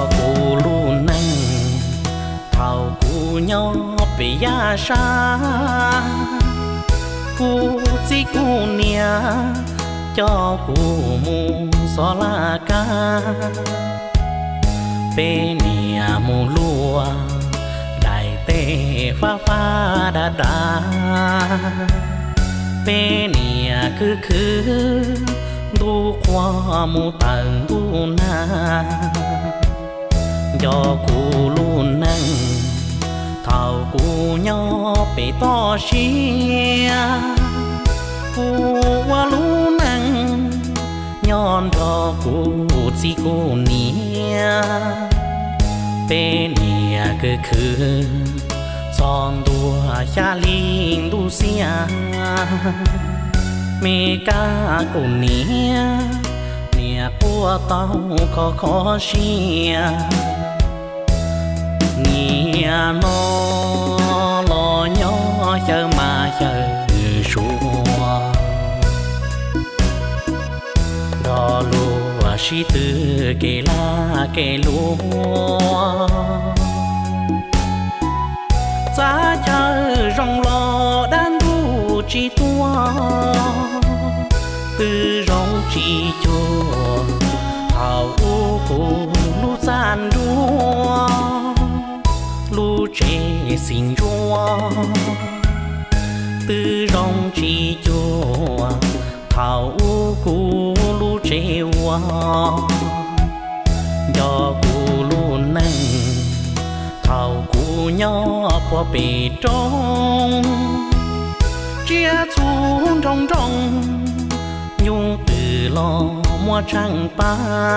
cụ luôn nâng thảo cụ nhỏ bị ya sa cụ chỉ cụ nia cho cụ mu xó la ca pe nia mu lúa đại tê pha pha đa đa pe nia cứ du qua mu tận du na do cụ luôn nâng thảo cụ nhỏ bị to xia cụ qua luôn nâng nhon cho cụ chỉ cụ nia bên nia cứ chọn đua xa linh đu xia mẹ ca cụ nia nia của tao có khó xia nia nó lo nhỏ chờ mà chờ xua đó lúa sĩ tư kê la kê lúa giá chờ rong lo đan đu chi tua từ rong chi chua thảo u cụ lu gian đua lu chế xin chua từ rong chi chua thảo u cụ lu chế hoa do cụ luôn nâng thảo cụ nhỏ qua bể trong chia xuống trong nhung từ lo mua trăng pa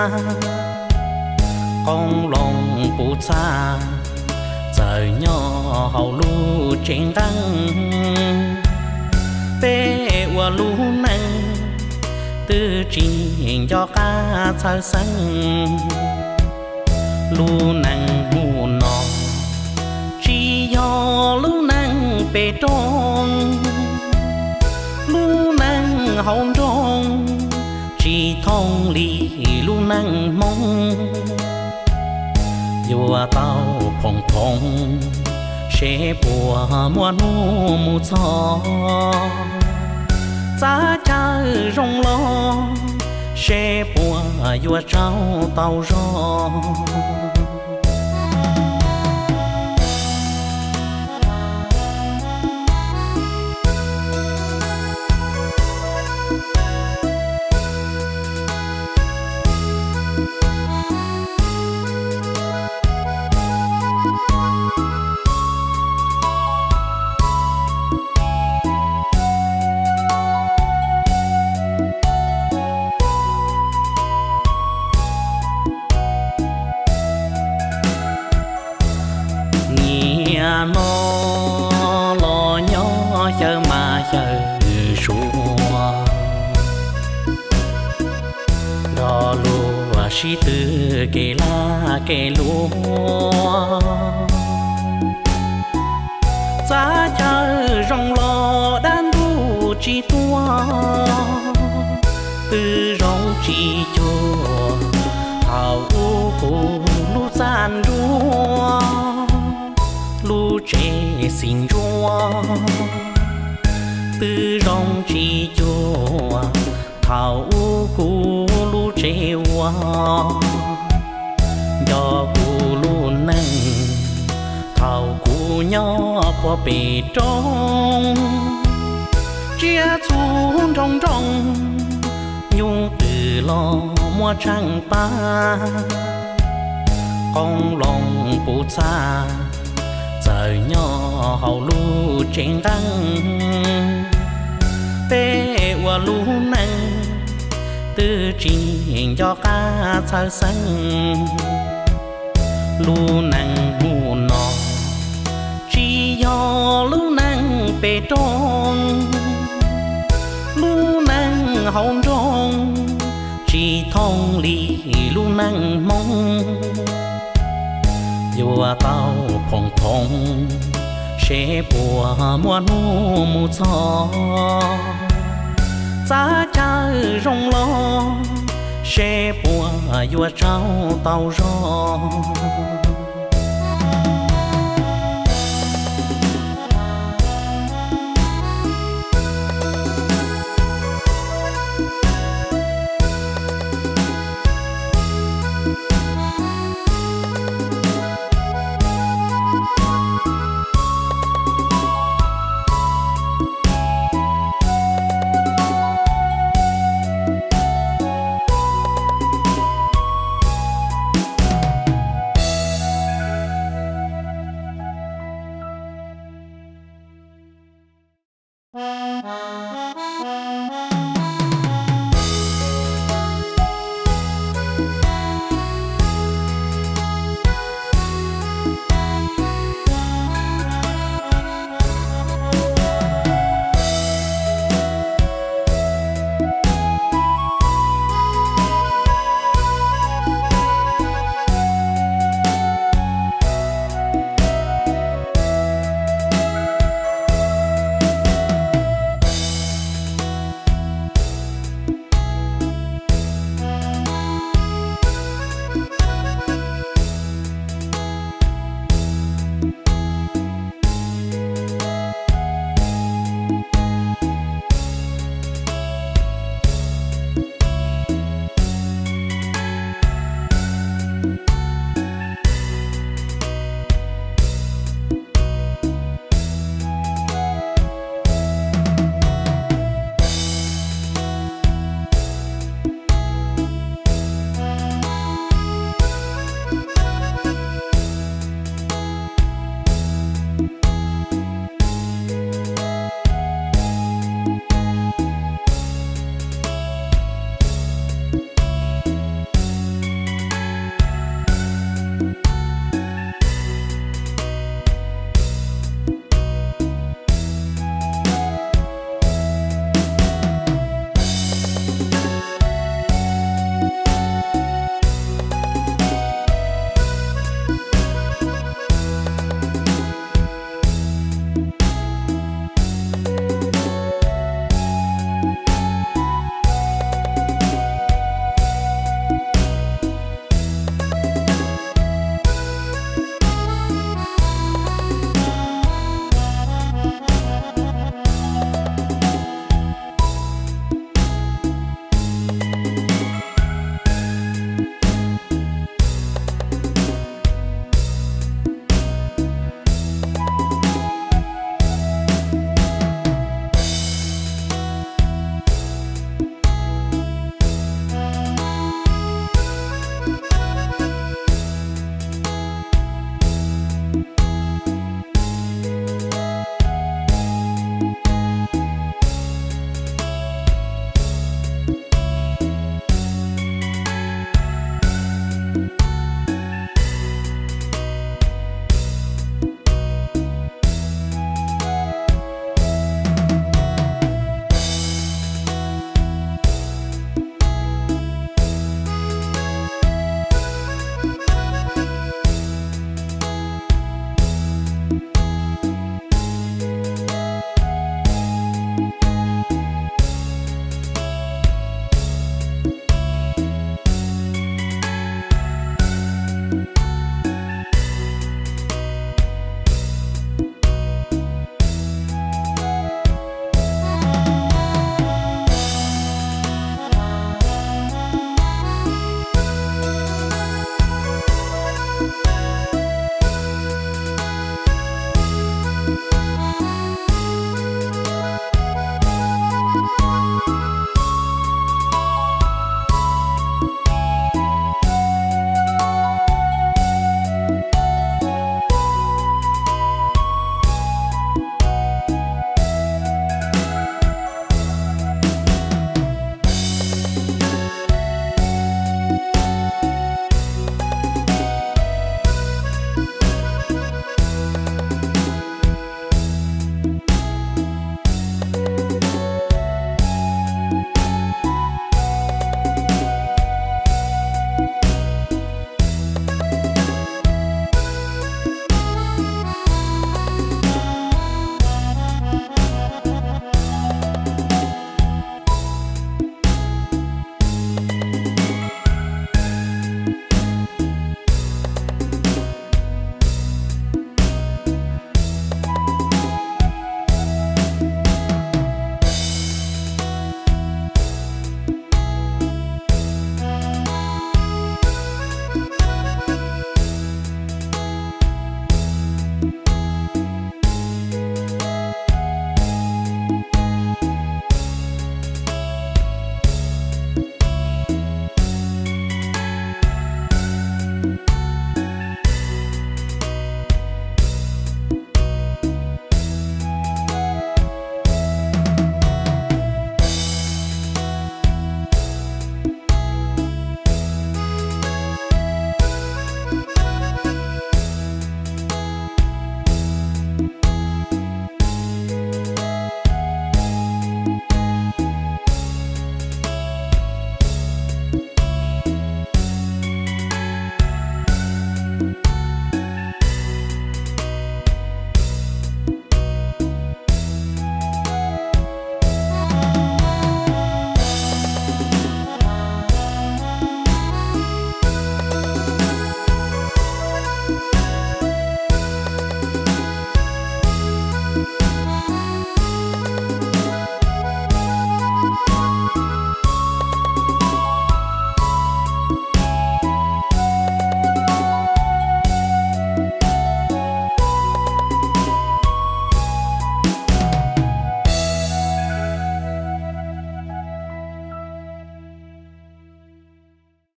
con lòng bù xa trời nhỏ hậu lu trên đăng bê qua lu nâng tư trình cho cá thơ xanh lu nâng mù nọ chỉ do lu nâng bê tròn lu nâng hồng tròn chỉ thông lý lu nâng mong dù tao phong phong sẽ bùa mua nu mù cho giá chơi rong lo sẽ bùa vừa trao tàu gió nó lo nhỏ chờ mà chờ xua đó lúa sĩ tư kê la kê lúa giá chờ rong lo đan đu chi tua từ rong chi chua thảo u cụ lu gian đua lu chế xin chua từ rong chi chua thảo u cụ lu chế hoa do cụ luôn nâng thảo cụ nhỏ qua bể trong chia xuống trong nhung từ lo mua trăng pa con lòng bù xa trời nhỏ hậu lu trên đăng bê qua lu nâng tư trình cho cá thơ xanh lu nâng mù nọ chỉ do lu nâng bê tròn lu nâng hồng tròn chỉ thông lý lu nâng mong dù tao phong phong sẽ bùa mua nu mù cho giá chơi rong lo sẽ bùa vua trao tàu gió